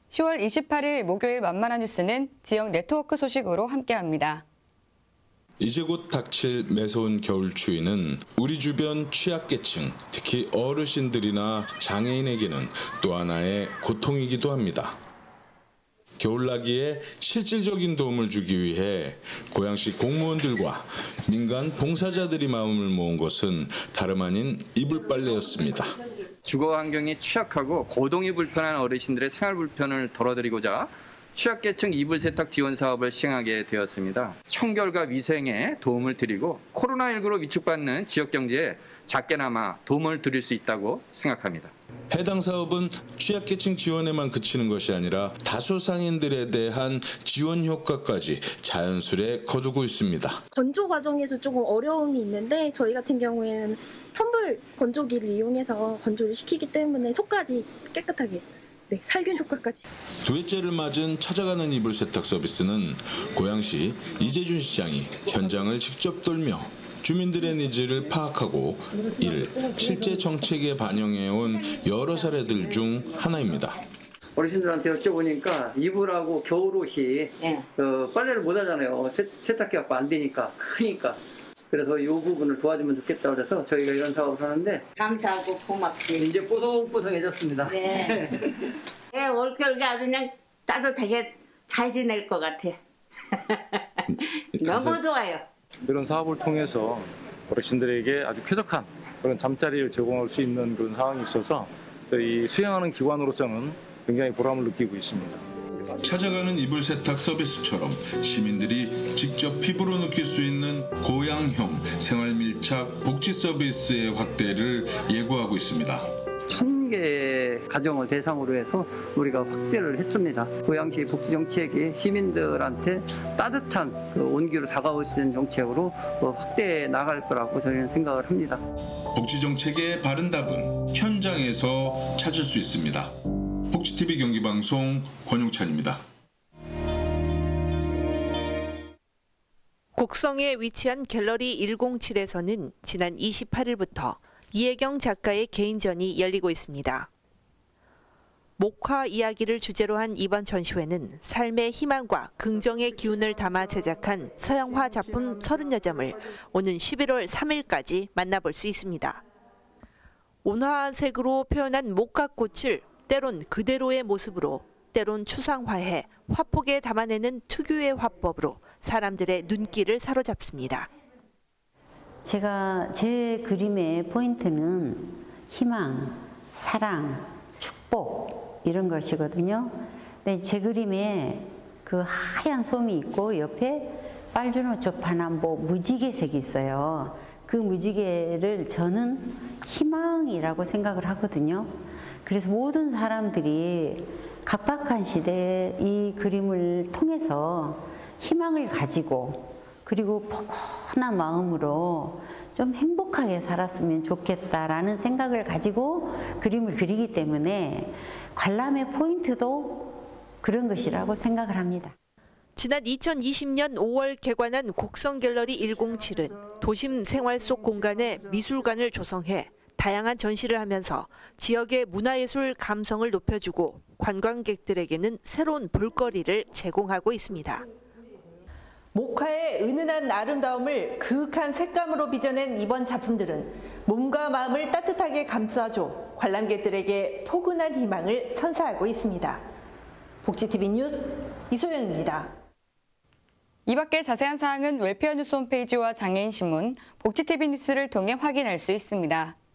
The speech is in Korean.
10월 28일 목요일 만만한 뉴스는 지역 네트워크 소식으로 함께합니다. 이제 곧 닥칠 매서운 겨울 추위는 우리 주변 취약계층, 특히 어르신들이나 장애인에게는 또 하나의 고통이기도 합니다. 겨울나기에 실질적인 도움을 주기 위해 고양시 공무원들과 민간 봉사자들이 마음을 모은 것은 다름 아닌 이불 빨래였습니다. 주거 환경이 취약하고 거동이 불편한 어르신들의 생활 불편을 덜어드리고자 취약계층 이불 세탁 지원 사업을 시행하게 되었습니다. 청결과 위생에 도움을 드리고 코로나19로 위축받는 지역 경제에 작게나마 도움을 드릴 수 있다고 생각합니다. 해당 사업은 취약계층 지원에만 그치는 것이 아니라 다수 상인들에 대한 지원 효과까지 자연스레 거두고 있습니다. 건조 과정에서 조금 어려움이 있는데 저희 같은 경우에는 텀블 건조기를 이용해서 건조를 시키기 때문에 속까지 깨끗하게 살균 효과까지. 두 해째를 맞은 찾아가는 이불 세탁 서비스는 고양시 이재준 시장이 현장을 직접 돌며 주민들의 니즈를 파악하고 이를 실제 정책에 반영해온 여러 사례들 중 하나입니다. 어르신들한테 여쭤보니까 이불하고 겨울옷이 빨래를 못 하잖아요. 세탁기가 안 되니까 크니까. 그래서 이 부분을 도와주면 좋겠다 그래서 저희가 이런 사업을 하는데 감사하고 고맙지. 이제 뽀송뽀송해졌습니다. 네. 네, 올겨울에 아주 그냥 따뜻하게 잘 지낼 것 같아. 너무 좋아요. 이런 사업을 통해서 어르신들에게 아주 쾌적한 그런 잠자리를 제공할 수 있는 그런 상황이 있어서 이 수행하는 기관으로서는 굉장히 보람을 느끼고 있습니다. 찾아가는 이불 세탁 서비스처럼 시민들이 직접 피부로 느낄 수 있는 고양형 생활 밀착 복지 서비스의 확대를 예고하고 있습니다. 1000개 가정을 대상으로 해서 우리가 확대를 했습니다. 고양시 복지 정책이 시민들한테 따뜻한 온기로 다가올 수 있는 정책으로 확대해 나갈 거라고 저희는 생각을 합니다. 복지 정책의 바른 답은 현장에서 찾을 수 있습니다. 복지TV 경기방송 권용찬입니다. 곡성에 위치한 갤러리 107에서는 지난 28일부터 이혜경 작가의 개인전이 열리고 있습니다. 목화 이야기를 주제로 한 이번 전시회는 삶의 희망과 긍정의 기운을 담아 제작한 서양화 작품 30여 점을 오는 11월 3일까지 만나볼 수 있습니다. 온화한 색으로 표현한 목화꽃을 때론 그대로의 모습으로, 때론 추상화해 화폭에 담아내는 특유의 화법으로 사람들의 눈길을 사로잡습니다. 제가 제 그림의 포인트는 희망, 사랑, 축복 이런 것이거든요. 근데 제 그림에 그 하얀 솜이 있고 옆에 빨주노초 파남보 무지개색이 있어요. 그 무지개를 저는 희망이라고 생각을 하거든요. 그래서 모든 사람들이 각박한 시대에 이 그림을 통해서 희망을 가지고 그리고 포근한 마음으로 좀 행복하게 살았으면 좋겠다라는 생각을 가지고 그림을 그리기 때문에 관람의 포인트도 그런 것이라고 생각을 합니다. 지난 2020년 5월 개관한 곡성 갤러리 107은 도심 생활 속 공간에 미술관을 조성해 다양한 전시를 하면서 지역의 문화예술 감성을 높여주고 관광객들에게는 새로운 볼거리를 제공하고 있습니다. 목화의 은은한 아름다움을 그윽한 색감으로 빚어낸 이번 작품들은 몸과 마음을 따뜻하게 감싸줘 관람객들에게 포근한 희망을 선사하고 있습니다. 복지TV 뉴스 이소영입니다. 이 밖의 자세한 사항은 웰페어 뉴스 홈페이지와 장애인 신문, 복지TV 뉴스를 통해 확인할 수 있습니다.